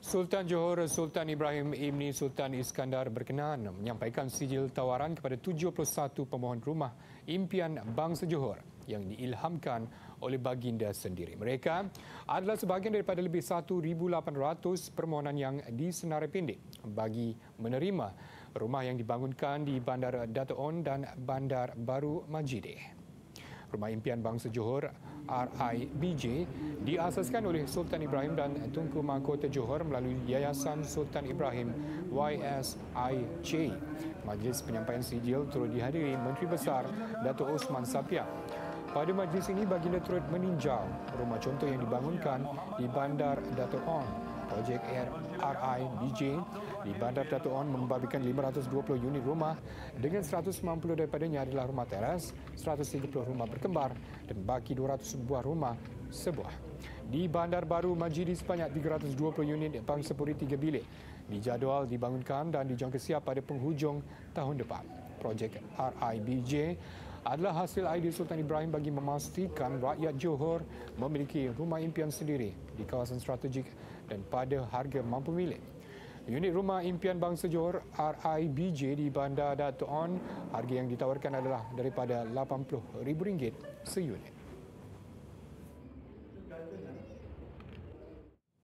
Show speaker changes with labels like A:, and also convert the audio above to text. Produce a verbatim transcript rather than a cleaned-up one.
A: Sultan Johor Sultan Ibrahim Ibni Sultan Iskandar berkenan menyampaikan sijil tawaran kepada tujuh puluh satu pemohon rumah impian bangsa Johor yang diilhamkan oleh baginda sendiri. Mereka adalah sebahagian daripada lebih satu ribu lapan ratus permohonan yang disenarai pendek bagi menerima rumah yang dibangunkan di Bandar Dato' On dan Bandar Baru Majidih. Rumah Impian Bangsa Johor R I B J diasaskan oleh Sultan Ibrahim dan Tunku Mahkota Johor melalui Yayasan Sultan Ibrahim Y S I J. Majlis penyampaian sijil turut dihadiri Menteri Besar Dato' Osman Sapiak. Pada majlis ini, baginda turut meninjau rumah contoh yang dibangunkan di Bandar Dato' On. Projek R I B J di Bandar Dato' On membabitkan lima ratus dua puluh unit rumah dengan seratus sembilan puluh daripadanya adalah rumah teras, seratus tiga puluh rumah berkembar dan baki dua ratus buah rumah sebuah. Di Bandar Baru Majidih sebanyak tiga ratus dua puluh unit bangsa puri tiga bilik dijadual dibangunkan dan dijangka siap pada penghujung tahun depan. Projek R I B J adalah hasil idea Sultan Ibrahim bagi memastikan rakyat Johor memiliki rumah impian sendiri di kawasan strategik dan pada harga mampu milik. Unit rumah impian bangsa Johor R I B J di Bandar Dato' On, harga yang ditawarkan adalah daripada lapan puluh ribu ringgit seunit.